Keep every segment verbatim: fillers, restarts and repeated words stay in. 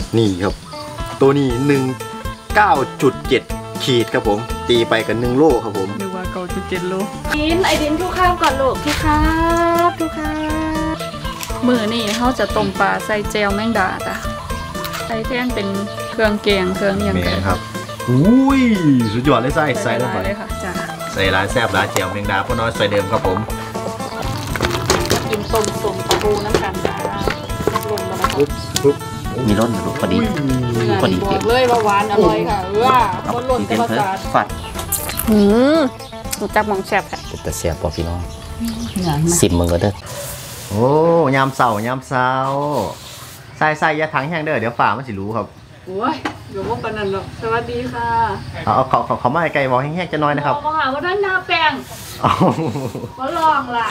นี่ครับตัวนี้หนึ่งเก้าจุดเจ็ดขีดครับผมตีไปกันหนึ่งโลครับผมนึกว่าเก้าจุดเจ็ดโลดินไอดินทุกข้าวก่อนลูกทุกครับทุกครับมือนี่เขาจะต้มปลาใส่แจวแมงดาจ้ะใส่แท่นเป็นเครื่องแกงเครื่องเนียงกันครับอุ้ยสุดยอดเลยใส่ใส่ลงไปเลยค่ะจ้ะใส่ร้านแซ่บร้านแจวแมงดาพ่อน้อยใส่เดิมครับผมกินต้มส้มปลาบูน้ำกันจ้ะลงมาแล้วปุ๊บปุ๊บมีร่นนะลูกพอดีพอดีเต็มเลยว่าหวานอร่อยค่ะเออคนหล่นกระสาฝัดอืมจับมองแซ่บค่ะแต่เสียบพอพี่น้องสิบมึงก็เด้อโอ้ยามเสาร์ยามเสาร์ใส่ใส่ยาถังแห้งเด้อเดี๋ยวฝ่ามันสิรู้ครับโอ้ยเดี๋ยวพวกปนันหรอกสวัสดีค่ะเอาเอาเขาเขามาไกลบอกแห้งๆจะน้อยนะครับเขาหาว่าด้านหน้าแปลงเขาลองล่ะ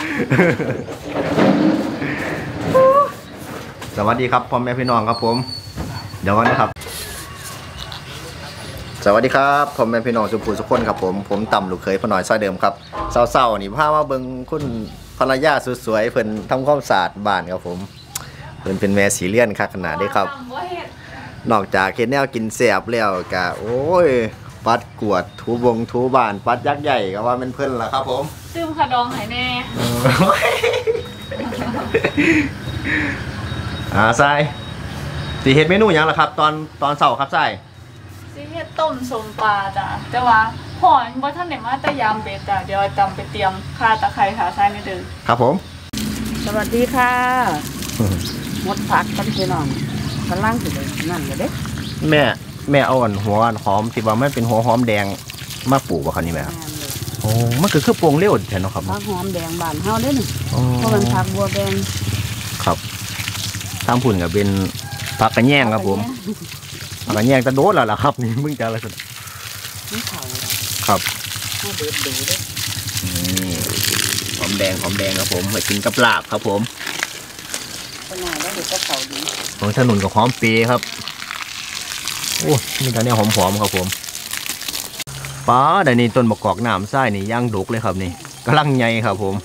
สวัสดีครับพ่อแม่พี่น้องครับผมเดี๋ยวก่อนนะครับสวัสดีครับพ่อแม่พี่น้องสุภูสุขคนครับผมผมต่ำลูกเคยพ่อหน่อยซอยเดิมครับเศร้าๆนี่พามาเบิ่งคุณภรรยาสวยๆเพิ่นทำความสะอาดบ้านครับผมเพิ่นเป็นแม่สีเลี่ยนคักขนาดนี้ครับนอกจากเฮ็ดแนวกินแซ่บแล้วก็โอ้ยปัดกวดถูวงถูบ้านปัดยักษ์ใหญ่ก็ว่าเป็นเพิ่นล่ะครับผมซื้อขดองให้แน่อ่าทรายสิเฮ็ดเมนูหยังล่ะครับตอนตอนเช้าครับทรายสิเฮ็ดต้มส้มปลาจ้ะแต่ว่าหอนบ่ทันได้มาแต่ยามเบ็ดจ้ะเดี๋ยวตำไปเตรียมข่าตะไคร้ขาทรายนิดนึงครับผมสวัสดีค่ะหมดผักกันพี่น้องกำลังสิเลยนั่นเลยเด้แม่แม่เอาอันหัวหอมที่ว่ามันเป็นหัวหอมแดงมาปลูกบ่ครับนี่แม่โอ้มันคือคือโป่งเร็วแท้เนาะครับผักหอมแดงบ้านเฮาเด้นี่เพราะมันผักบัวแดงครับทางพุ่นก็เป็นผักกระแยงครับผมผักกระแยงตะโดดแล้วล่ะครับนี่มึงจะอะไรกันนี่เขาครับให้เดือดดูเด้นี่หอมแดงหอมแดงครับผมไปกินกับลาบครับผมเป็นไงได้เด็กก็เขาดีของถนนกับหอมเปย์ครับโอ้มีแต่เนี่ยหอมๆครับผมป้าเดี๋ยวนี้ต้นมะกอกน้ำไส้นี่ย่างดุกเลยครับนี่กำลังใหญ่ครับผม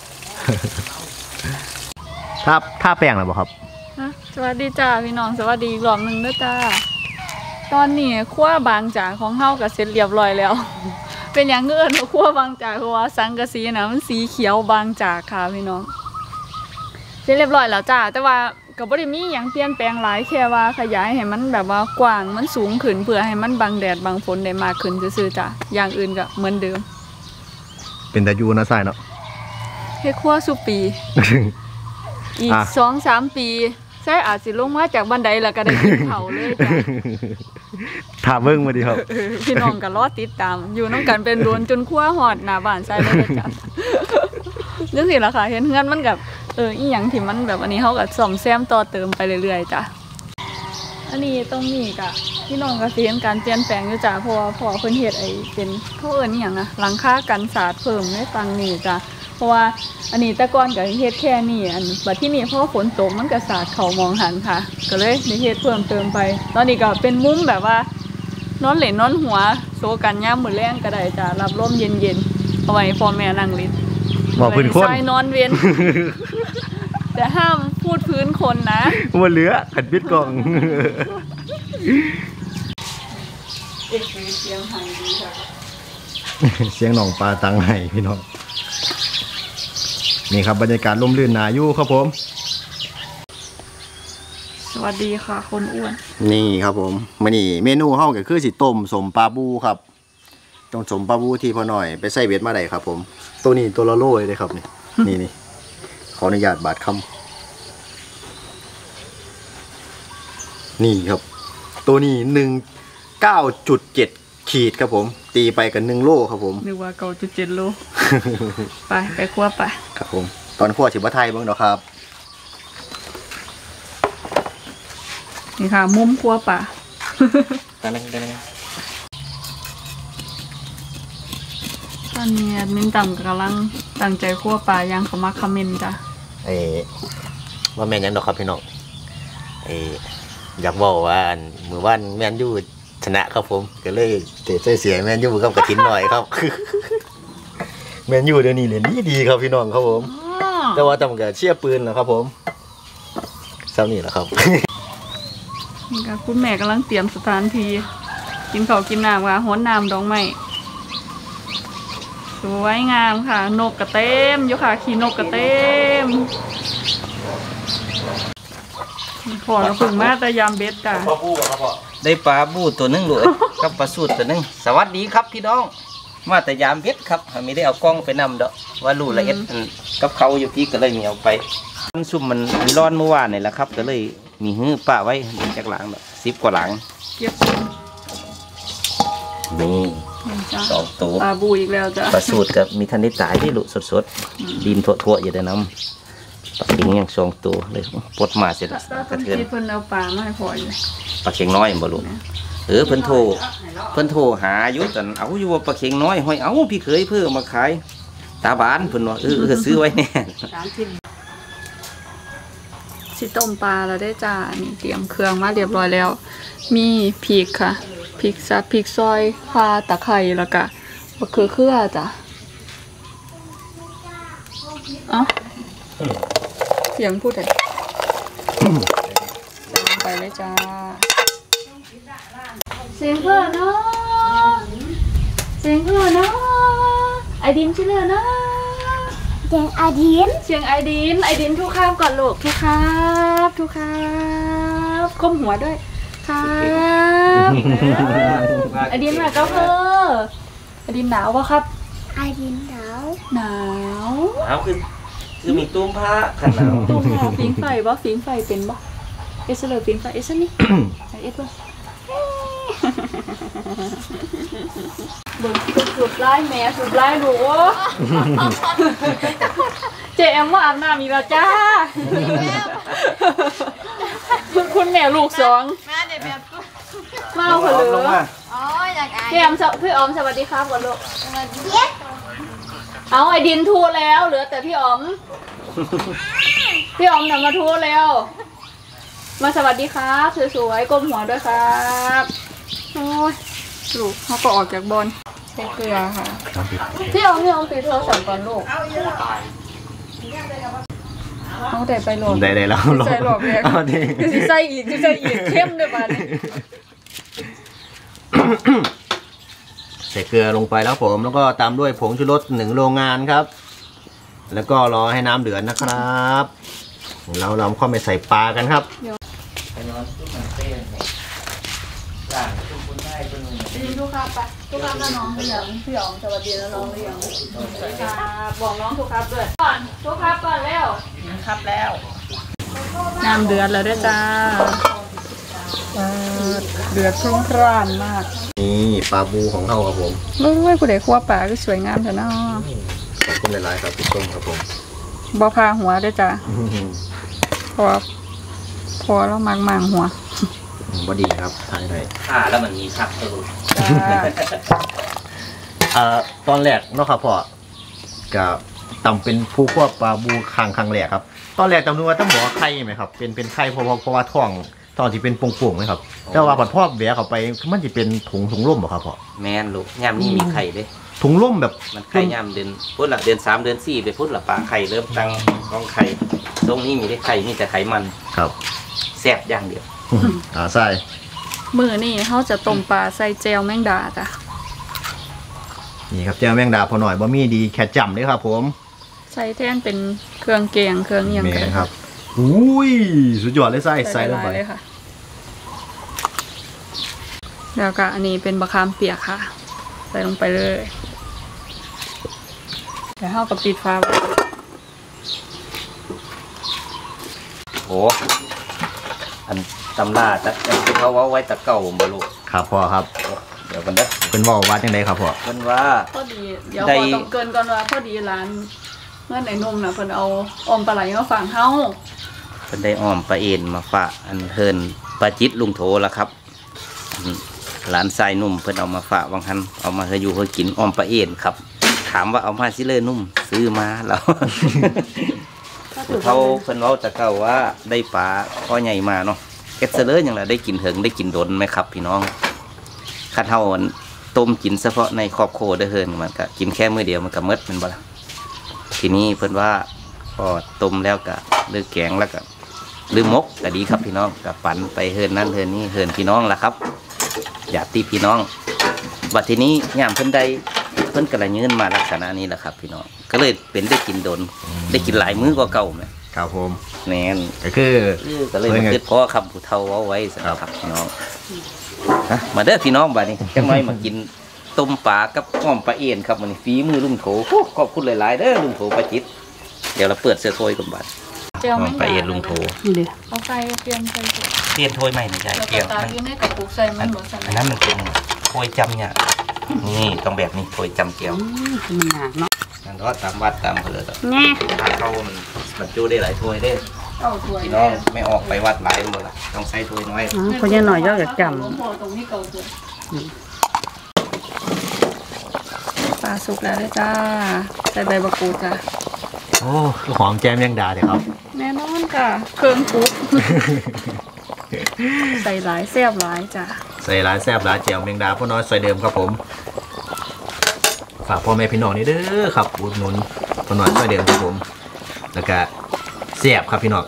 ถ้าถ้าแป้งหรือเปล่าครับสวัสดีจ้าพี่น้องสวัสดีอีกรอบหนึ่งด้วยจ้าตอนนี้ขั้วบางจากของเฮากับเสร็จเรียบร้อยแล้วเป็นอย่างเงื่อนขั้วบางจากเพราะว่าสังกะสีนะมันสีเขียวบางจากค่ะพี่น้องเสร็จเรียบร้อยแล้วจ้าแต่ว่าก็บ่ได้มีอย่างเปลี่ยนแปลงหลายแค่ว่าขยายให้มันแบบว่ากว้างมันสูงขึ้นเพื่อให้มันบังแดดบังฝนได้มากขึ้นซื่อๆจ้ะอย่างอื่นก็เหมือนเดิมเป็นแต่ยูนะใช่เนาะเฮ็ดขั้วสุปี อีกสองสามปีใช่อาจสิลงมาจากบันไดแล้วก็ได้ขึ้นเขาเลยจ้ะถามเบิ้งมาดีครับพี่น้องก็รอติดตามอยู่น้องกันเป็นโดนจนขั้วหอดหน้าบ้านใช่เลยจ้ะนึกสิละค่ะเห็นเงินมันกับเอออีหยังที่มันแบบอันนี้เขากับซ่อมแซมต่อเติมไปเรื่อยๆจ้ะอันนี้ตรงนี้กะพี่น้องก็เห็นการเปลี่ยนแปลงอยู่จ้ะเพราะว่าพ่อเพิ่นเฮ็ดไอ้เป็นเขาเอิ้นอีหยังอะหลังคากันศาสตร์เพิ่มในฝั่งนี้จ้ะเพราะว่าอันนี้แต่ก่อนก็เฮ็ดแค่นี้อันบัดที่นี่พอฝนตกมันก็สาดเข้ามองหันค่ะก็เลยได้เฮ็ดเพิ่มเติมไปตอนนี้ก็เป็นมุมแบบว่านอนเล่นนอนหัวโซกันยามมื้อแลงก็ได้จ้ะรับลมเย็นๆเอาไว้พ่อแม่นั่งเล่นบ่พื้นคนใช่นอนเวียนแต่ห้ามพูดพื้นคนนะว่าเหลือขัดบิดกล่องเอกเสียงไห้ดีค่ะเสียงหนองปลาตังไห้พี่น้องนี่ครับบรรยากาศร่มรื่นน่าอยู่ครับผมสวัสดีค่ะคนอ้วนนี่ครับผมมื้อนี้เมนูเฮาก็คือสิต้มสมปลาบูครับต้องสมปลาบูที่พ่อหน่อยไปใส่เบ็ดมาได้ครับผมตัวนี้ตัวละโลเลยครับนี่นี่นี่ขออนุญาตบาดคำนี่ครับตัวนี้หนึ่งเก้าจุดเจ็ดขีดครับผมตีไปกันหนึ่งโลครับผมนึกว่าเก้าจุดเจ็ดโลไปไปคั่วไปครับผมตอนคั่วถือว่าไทยบ้างเนาะครับนี่ค่ะมุมคั่วป่าตอนนั้นตอนนั้นตอนนี้มิ้นต่ำกำลังตั้งใจคั่วปลาย่างเขามาคอมเมนต์จ้ะเอว่าแม่นยังดอกครับพี่น้องเออยากบอกว่ามือว่านแม่นยูชนะครับผมก็เลยเตะเสียแม่นยูกับกระถินหน่อยครับแม่นยูเดี๋ยวนี้เล่นดีดีครับพี่น้องครับผมแต่ว่าต่ำกับเชี่ยปืนแล้วครับผมเท่านี้แหละครับนี่ค่ะคุณแม่กำลังเตรียมสถานที่กินข้าวกินน้ำค่ะห้นน้ำดองไม้สวยงามค่ะนกกระเต็มอยู่ค่ะขี่นกกระเต็มพอเราฝึกมาแต่ยามเบ็ดจ้ะได้ปลาบูตัวหนึงลูก กับปลาสูตรตัวหนึงสวัสดีครับพี่น้องมาแต่ยามเบ็ดครับไม่ได้เอากล้องไปนำดอกว่าลูละเอ็ดอันกับเขาอยู่พี่ก็เลยมีเอาไปมันซุ่มมันมีร้อนเมื่อวานนี่แหละครับก็เลยมีหื้อป้าไว้จากหลังแบบสิบกว่าหลังเก็บนี่จ้ะสองตัวปลาบูอีกแล้วจ้ะปลาสูตรกับมีทันได้ตายที่ลูกสดๆดินทั่วๆอยู่ในน้ำปลาเข็งยังสองตัวเลยปลดมาเสร็จแล้แล้ว วคกระนเทือนที่เพิ่นเอาปลามาให้พออยู่ปลาเข็งน้อยบ่ลูกเออเพิ่นโทรเพิ่นโทรหาอยู่ตอนเอาอยู่ว่าปลาเข็งน้อยห้อยเอาพี่เคยเพิ่มมาขายตาบานเพิ่นว่าเออเออซื้อไว้แน่สิต้มปลาเราได้จ้านี่เตรียมเครื่องมาเรียบร้อยแล้ว มีพริกค่ะพริกสับพริกซอยข่าตะไคร้แล้วก็มะเขือเขือจ้ะเอ้าเสียงพูดเลยลงไปเลยจ้าเสียงเพื่อนเนาะเสียงเพื่อนเนาะไอดินชื่อเลยเนาะเสียงอาดินเสียงไอดินไอดินทุกข้ามก่อนลูกทุกครับทุกครับก้มหัวด้วยครับไอดินมาก็เพื่อไอดินหนาวปะครับอาดินหนาวหนาวเอาคือคือมีตุ้มผ้าขันหนาวตุ้มหาฟิงไฟบ่ฟิงไฟเป็นบ่เอสเลยฟิงไฟเอสนี่ไอเอสบ่เบิ่งสุดไล่แม่สุดไล่ดูเจแอมว่าอาบน้ำอีกแล้วจ้าคุณคุณแม่ลูกสองมาเดี๋ยวแบบมาเอาเผลลงออ๋มาออยากอายพี่แอมสวพี่ออมสวัสดีครับก่อนลูกมาเย็ดเอาไอ้ดินทูแล้วเหลือแต่พี่ออม พี่ออมนำมาทูแล้ว มาสวัสดีครับสวยๆก้มหัวด้วยครับโอ้ยลูกเขาก็ออกจากบอลใส่เกลือค่ะพี่ออมพี่ออมปิดโทรศัพท์ก่อนลูกเอาแต่ไปโหลดได้ได้แล้วใส่หลอกเลยเอาดิคือใส่อีกคือใส่อีกเข้มด้วยบ้านนี้ใส่เกลือลงไปแล้วผมแล้วก็ตามด้วยผงชูรสหนึ่งโรงงานครับ แล้วก็รอให้น้ำเดือดนะครับเราเราเข้าไปใส่ปลากันครับไปนอนที่มันเต้นเนี่ยหลานทุกคนได้คนหนึ่งดินทุกครับไปทุกครับแล้วน้องพี่หยองพี่หยองสวัสดีแล้วน้องพี่หยองสวัสดีครับบอกน้องทุกครับด้วยก่อนทุกครับก่อนแล้วครับแล้วน้ำเดือดแล้วด้วยจ้าเดือดพรุ่งพร่านมากนี่ปลาบูของเราครับผมรู้ว่าผู้ใดคั่วปลาก็สวยงามแต่เนาะขอบคุณหลายๆครับพี่ส้มครับผมบ่พาหัวด้วยจ้าพอพอแล้วมังมังหัวบอดีครับทายได้ผ้าแล้วมันมีคักเออจ้าเอ่อตอนแรกเนาะครับพ่อกับตำเป็นผู้ควบปลาบูครั้งครั้งแรกครับ ตอนแรกจำนึกว่าต้องบอกว่าไข่ไหมครับเป็นเป็นไข่เพราะว่าเพราะว่าท้องตอนที่เป็นโป่งๆไหมครับแต่ว่าพอทอดแบะเข้าไปมันจะเป็นถุงถุงร่มเหรอครับพ่อแม่นลูกยามนี้มีไข่เด้ถุงร่มแบบมันไข่ยามเดือนพุ่นละเดือนสามเดือนสี่ไปพุ่นละปลาไข่เริ่มตั้งกองไข่ตรงนี้มีได้ไข่มีแต่ไขมันครับแซ่บอย่างเดียวอ่าใช่มือนี่เขาจะต้มปลาใส่แจวแมงดาจ้ะนี่ครับเจ้าแมงดาพอหน่อยบะหมี่ดีแค่จำเลยครับผมใส่แทนเป็นเครื่องแกงเครื่องเอียงแมกันนครับอุ้ยสุดยอดเลยไส้ใส่ลงไปเลยค่ะแล้วก็อันนี้เป็นบะคามเปียกค่ะ ใส่ลงไปเลยเดี๋ยวเขากับปิดฟ้าไว้โอ้อันตำราจะที่เขาว่าไว้ตะเก่าบ่ลูกครับพ่อครับเดี๋ยวกันเด้อเป็นว่าวัดยังไงครับพ่อเพิ่นว่าพอดีเดี๋ยวได้พอต้องเกินก่อนว่าพอดีร้านเมื่อไหนนมนะเพิ่นเอาอมปลาไหลมาฝากเฮาเพิ่นได้อ้อมปลาเอ็นมาฝากอันเฮินปลาจิตลุงโถละครับอืมหลานทรายนุ่มเพิ่นเอามาฝากวังหันเอามาให้อยู่เพื่อกินอ้อมปลาเอ็นครับ ถามว่าเอามาสิเลยนุ่มซื้อมาแล้ว เขาเพิ่นเว้าจะเก่าว่าได้ปลาข้อใหญ่มาเนาะเอสเซอร์อย่างไรได้กินเถิงได้กินดนไหมครับ พี่น้องข้าเท่าต้มกินเฉพาะในครอบครัวได้เฮินมันก็กินแค่มื้อเดียวมันก็หมดเป็นบ่ล่ะทีนี้เพิ่นว่าพอต้มแล้วก็เลือกแกงแล้วก็หรือมกก็ดีครับพี่น้องกับปั่นไปเฮินนั่นเฮินนี่เฮินพี่น้องล่ะครับญาติพี่น้องบัดทีนี้ยามเพิ่นได้เพิ่นกระยืนมาลักษณะนี้แหละครับพี่น้องก็เลยเป็นได้กินโดนได้กินหลายมื้อกว่าเก่าไหมครับผมแน่นก็คือก็เลยมาคิดเพราะคำผู้เฒ่าเอาไว้สำหรับพี่น้องฮะมาเด้อพี่น้องบัดนี้จังน้อยมากินต้มปลากับอ้อมปลาเอ็นครับมันนี้ฝีมือลุงโถขอบคุณหลายๆเด้อลุงโถประจิตเดี๋ยวเราเปิดเสื้อโทยก่อนบัดเจียวอ้อแมมงปลาดาเอ็นลุงโถนี่ดิเอาไฟเตรียมใส่ถุงเปลี่ยนโทยใหม่หน่อยจ้ะแล้วก็เกี่ยวตามันยื่นให้กระปุกใส่มันหมดใส่อันนั้นมันเป็นโทยจำเนี่ยนี่ต้องแบบนี้โทยจำเจียวอืมมันหนักเนาะนั่นก็ตามวัดตามเพื่อแง่ถ้าเข้ามันบรรจุได้หลายโทยได้เอาถ้วยพี่น้องไม่ออกไปวัดหลายหมดละต้องใช้โทยน้อยอ๋อคนยังหน่อยย่อจากจตรงนี้เก่าถ้วยปลาสุกแล้วด้วยจ้าใส่ใบมะกรูดจ้าโอ้หอมแก้มยังดาเดี๋ยวครับแน่นอนค่ะเครื่องปรุงใส่หลายแซ่บหลายจ้าใส่ร้านแซ่บร้านเจียวแมงดาพ่อน้อยซอยเดิมครับผมฝากพ่อแม่พี่น้องนี่เด้อครับอุดหนุนพ่อน้อยซอยเดิมครับผมแล้วก็แซ่บครับพี่น้อง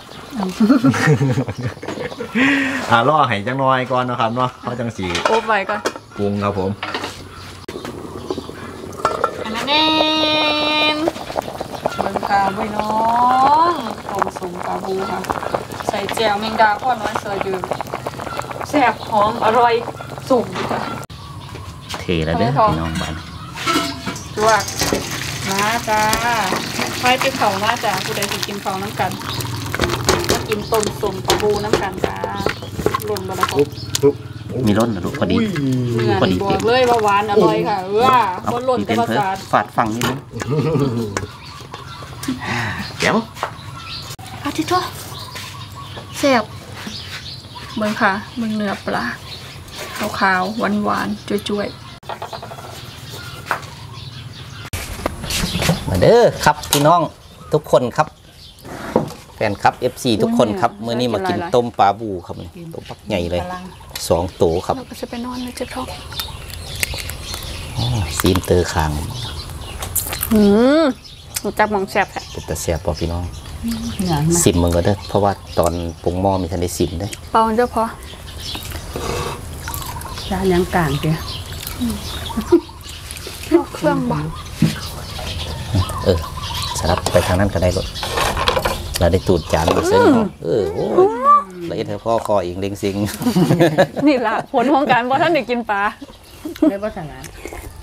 อ่าล่อให้จังน้อยก่อนนะครับเนาะเขาจังสีโอบไว้ก่อนปรุงครับผมอันนั้นเองเบิ่งกาไว้น้องต้มสุ่มปลาบูค่ะ ใส่แจ่วแมงดาพ่อน้อยซอยเดิมแซ่บหอมอร่อยสุ่มจ้ะเทแล้วเด้อพี่น้องบ้านจวกมาจ้าไปไปเผามาจ้าผู้ใดสิกินเผาน้ำกันมากินต้มสุ่มปลาบูน้ำกันจ้าหล่นบะละครับมีรสนะลูกพอดีเนื้อพอดีนี่บอเต็กมเลยว่าหวานอร่อยค่ะเออเอาคนหล่นมีแต่เป็นประเพิ่สาทฝาดฟังนิดนึงแก้วอาทิตย์ทั่วแซ่บเบิ่งค่ะเบิ่งเนื้อปลาขาวๆหวานๆจุ้ยมาเด้อครับพี่น้องทุกคนครับแฟนครับ เอฟ ซี ทุกคนครับมื้อนี้มากินต้มปลาบูครับนี่ต้มปักใหญ่เลยสองโตครับๆเราก็จะไปนอนในเจ็บท้องอ๋อซีนเตอร์คางอืมรู้จักหมองแซ่บแท้เป็นตะแซ่บป่ะพี่น้องเหนื่อยไหมสิมมึงก็เด้อเพราะว่าตอนปรุงหม้อมีทันได้สิมเด้อเปล่าเจ้าพอจานยังกลางเดียวเครื่องบ่เออสลับไปทางนั้นก็ได้รถเราได้ตูดจานมาเส้นเนาะเออโอ้ยละเอียดเธอพ่อคอเองเล็งซิงนี่ล่ะผลของการบ่ท่านได้กินปลาได้บ่สลาย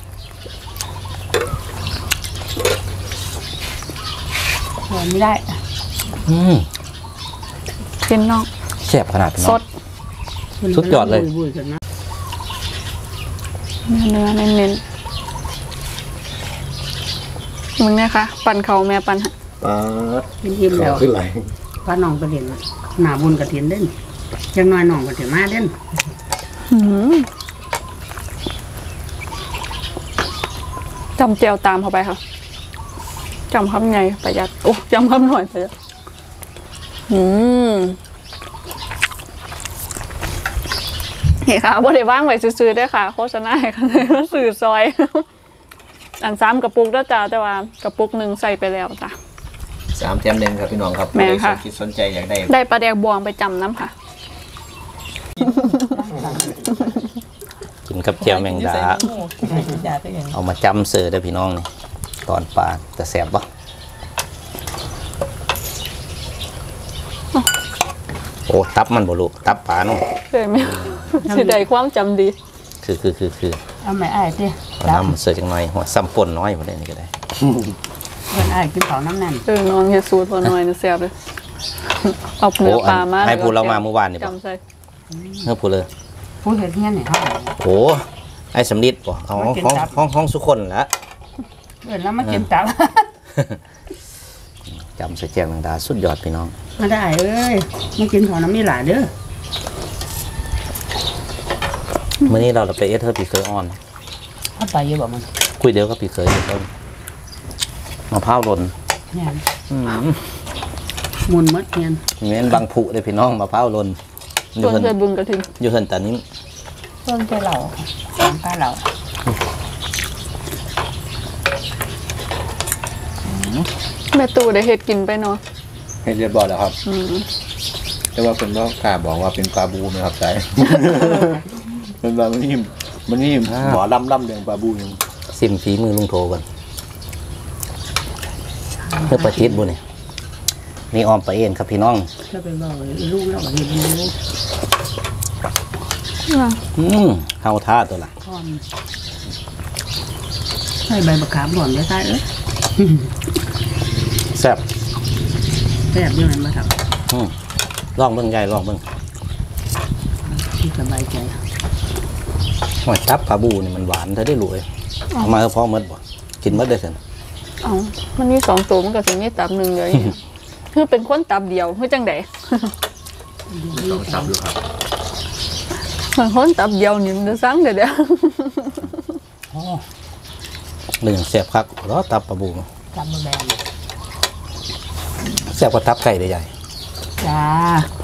หัวไม่ได้อืมกินน้องแซ่บขนาดพี่น้สองดสุดยอดเลยบุยๆกันนะเนื้อเนื้อเน้นๆมึงเนี่ยค่ะ ปั่นเขาแม่ปั่นให้ปลายิ้มๆแล้วขึ้นไหลพาน้องไปเรียนหน้าบุญกระเทียนเด่นยังน้อยน้องกระเทียนมาเด่นหืมจำเจียวตามเข้าไปค่ะจำคำใหญ่ประหยัดโอ้จำคำหน่อยประหยัดอืมเฮ้ค่ะบ่ได้ว่างไว้ซื้อๆได้อค่ะ โฆษณาให้ค่ะเลยสื่อซอย อันซ้ำกระปุกแล้วจ้าแต่ว่ากระปุกหนึ่งใส่ไปแล้วจ้ะสามแจมหนึ่งครับพี่น้องครับแม่นค่ะใครสนคิดสนใจอยากได้ได้ปลาแดกบวงไปจำน้ำค่ะกินกับเจียวแมงดา เอามาจำเสือเด้อพี่น้องนี่ตอนปลาจะแซ่บปะโอ้ตับมันบ่ลูกตับปลาเนาะเคยไหมสิได้ความจำดีคือคือคือคือเอาไม่อ้ายติเอาน้ำเสือจังหน่อยหัวซ้ำป่นน้อยหมดเลยนี่ก็ได้เพิ่นอ้ายกินข้าวน้ำแน่นเออน้องเฮดสูตรพอหน่อยนะเสียบเลยเอาเนื้อปลามาให้พูดเรามาเมื่อวานนี่ปะจำใส่เฮ้ยพูดเลยผู้เฮ็ดเฮียนนี่เฮาโอ้ไอ้สำลิดป่ะเอาห้องห้องห้องห้องสุคนละเอิ้นแล้วมากินตับจำเสือแจงแมงดาสุดยอดพี่น้องมาได้เอ้ยมากินข้าวน้ำมีหลายเด้อเมื่อนี้เราไปเอสเธอร์ปีเคยออนเอาไปอยู่บ่มันคุยเดียวกับปีเคยเพิ่มมะพร้าวหล่นเนี่ยอืมหมุนหมดเฮียนเหมือนบางผุเลยพี่น้องมะพร้าวหล่นอต้ยู่นเหินใส่บึงกระถิ่นอยู่เหินตานี้ต้นใจเหล่าสามกาเหล่าแม่ตู่ได้เฮ็ดกินไปเนาะให้เรียบร้อยแล้วครับอืมแต่ว่าเป็นว่ากล้าบอกว่าเป็นปลาบูไหมครับใจ เป็นปลามันนี่มันนี่หมอล่ำล่ำเรื่องปลาบูยังซิมฝีมือลุงโทก่อนเพื่อประจิตบุเนี่ยนี่ออมปลาเอ็นครับพี่น้องแล้วไปบอกไอ้ลูกเราก็เห็นอยู่อืมเฮาท่าตัวละพร้อมใส่ใบมะขามหล่อนได้ใส่เอ้ยแซ่บแซ่บด้วยมันมาทอืมลองเบิ่งใหญ่ลองเบิ่งำที่สบายใจหอยตับปลาบูนี่มันหวานเธอได้รวยเอามาพอหมดบ่กินหมดได้สินเอ้ามันมีสองตัวมันก็สิมีตับหนึงเลย คือเป็นคนตับเดียวคือจังได๋ต้องจับดูครับมันคนตับเดียวนี่มันจะสั่งเด้อเด้อเรื่องแซ่บคักรอตับปลาบูจำมาแบนแซ่บกว่าตับไก่ได้ใหญ่จ้า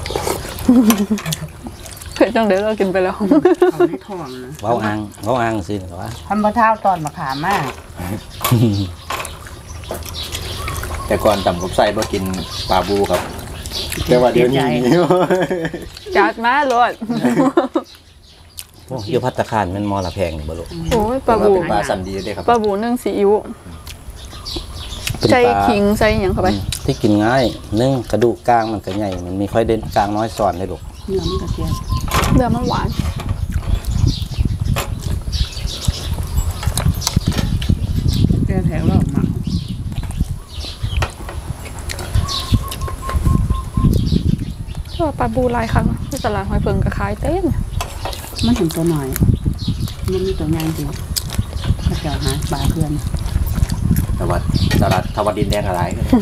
เพิ่นจังได๋เรากินไปแล้วเอาในท้องนะเว้าอ่างเว้าอ่างสิเหรอวะทำมะเท้าตอนมะขามมากแต่ก่อนต่ำกับไส้บ่กินปลาบูครับแต่ว่าเดี๋ยวนี้จัดมาโลดโอ้อยู่ภัตตาคารแมันมอละแพงนี่บ่ลูกโอ้ยปแต่ลาว่าบูเป็นปลาสันดีได้ครับปลาบูนึ่งซีอิ๊วเป็นใส่ปลาขิงใส่หยังเข้าไปอืมที่กินง่ายนึ่งกระดูกกลางมันก็ใหญ่มันมีค่อยเด่นกลางน้อยซ้อนได้ลูกเนื้อมันกระเทียมเนื้อมันหวานแก้แถวเราหมักก็ปลาบูหลายครั้งที่ตลาดหอยเพิงก็ขายเต็มมันถึงตัวหน่อย มันมีตัวงานจริงถ้าเจ้าหาปลาเพื่อนแต่ว่าตลาดทวัดดินแดงอะไร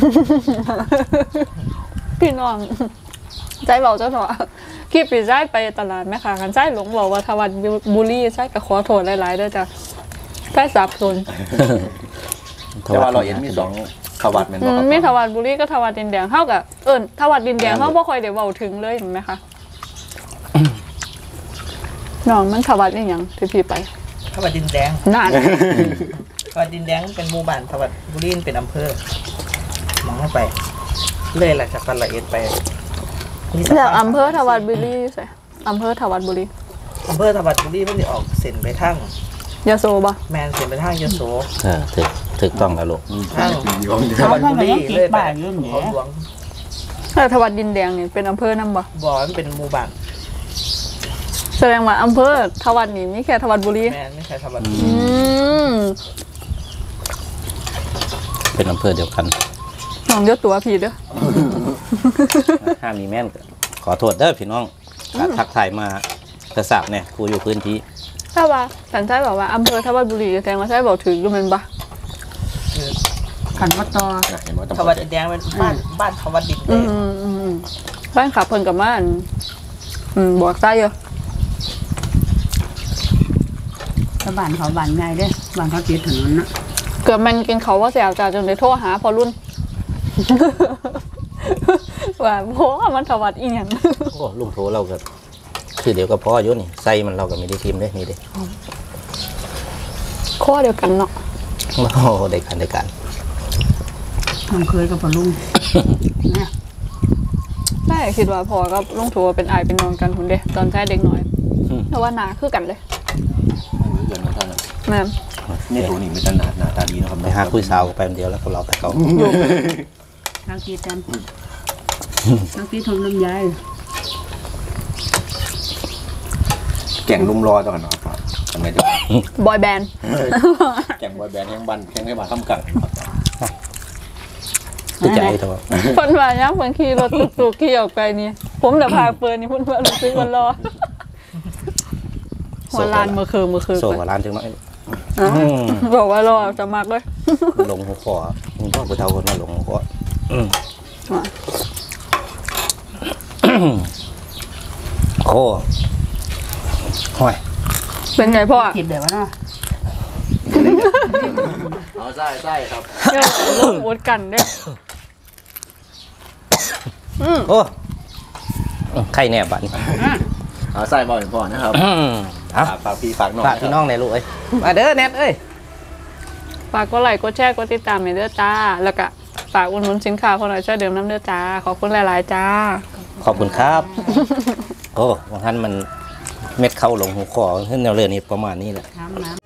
พี่น้องใจเบาเจ้าหนอคลิปปีใจไปตลาดแม่ค่ะกันใจหลงบอกว่าทวัดบุรีใจก็ขอโทษหลายๆด้วยจ้ะใจสับสนแต่ว่าเราเห็นมีสองทวัดแม่นอืบ่มครับมีทวัดบุรีก็ทวัดดินแดงเท่ากับเอิญทวัดดินแดงเขาบ่ค่อยได้เว้าถึงเลยเห็นไหมคะน้องมันทวัดนี่หยังที่พี่ไปทวัดดินแดงนานทวัดดินแดงเป็นหมู่บ้านทวัดบุรีเป็นอำเภอมองเข้าไป เลยหลังจากกันละเอียดไปมีสะพานแล้วอำเภอทวัดบุรีใช่อำเภอทวัดบุรีอำเภอทวัดบุรีมันจะออกเส้นไปทางยาโซบ่แมนเส้นไปทางยโสเออถึกถึกต้องแล้วลูกทางททวัวัดดบุรีเลยไปบ้านอยู่เหนืเขาอหลวงแล้วทวัดดินแดงนี่เป็นอำเภอนำบ่บ่อมันเป็นหมู่บ้านแสดงว่าอำเภอทวัดนี่มีแค่ทวัดบุรีแมนไม่ใช่ทวัดอืมเป็นอำเภอเดียวกันน้องเดี๋ยวตัวพี่เด้อห้ามมีแม่นก็ขอโทษเด้อพี่น้องถ้าทักทายมากระสับเนี่ยครูอยู่พื้นที่ถ้าว่าสันใจบอกว่าอำเภอทวัดบุรีแสดงว่าใช่บอกถึงอยู่แม่นบ่ขันมาต่อเห็นว่าต้องทวัดดินแดงเป็นบ้านบ้านทวัดดินแดอืงมอืมอืมอืมบ้านขับเพิ่นกับบ้านอืมบอกใจเยอะถ้าบ้านเขาบ้านง่ายเด้อบ้านเขาติดถนนนะเกือบแมันกินเขาว่าแซวจ้าจนได้โทรหาพอรุ่น ว่าโหมันทวัดอีหยังโอ้ลุงโถเราก็คือเดี๋ยวก็พออยู่นี่ใส่มันเราก็ไม่ได้ทีมเด้นี่เด้ข้อเดียวกันเนาะโอ้โหได้กันได้กันทำเคยกับปลาลุงเนี่ยแม่คิดว่าพอกับลุงโถเป็นอายเป็นน้องกันคุณเด้ตอนใจเด็กน้อยอืมแต่ว่าหนาคือกันเลยเกินมาเท่านั้นแม่นี่ตัวนี้มีตนาดหน้าตาดีนะครับไปหาคุยสาวไปคนเดียวแล้วก็เราไปเขาทางตีกันทางตีทงน้ำยายแก่งนุ่มรอตัวกันเนาะครับทำไมถึงบอยแบนด์แก่งบอยแบนด์แห่งบันแข่งให้มาทำกันครับตู้ใจเถอะคนว่าย่างเพิ่นขี่รถตุกๆขี่ออกไปนี่ ผมแต่พาเปิดนี่เพิ่นว่ารู้สึกมันรอหัวลานเมื่อคืนเมื่อคืนโซ่ไปหัวร้านจังน้อยอ๋อบอกว่ารอจะมากเลยลงหัวคอมึงพ่อผู้เฒ่าคนมาลงหัวคออืมอ่ะโอ้ห้อยเป็นไงพ่อคิดเดี๋ยวว่าเนาะเอาใช่ใช่ครับเดี๋ยวลูกอดกันเด้ออืมโอ้ไข่แน่บัดนี้เอาใส่บอลพ่อนะครับอืมเอาฝากฝากพี่ฝากน้องฝากพี่น้องในอยลูกเอ้ยมาเด้อแนทเอ้ยฝากกดไลค์กดแชร์กดติดตามในเด้อจ้า แล้วก็ฝากอุดหนุนสินค้าคนหน่อยช่วยเดิมน้ำเด้อจ้า ขอบคุณหลายๆจ้าขขอบคุณครับ โอ้บางท่านมันเม็ดเข้าลงหูคอขึ้นแนวเรือนี่ประมาณนี้แหละน้ำน้ำ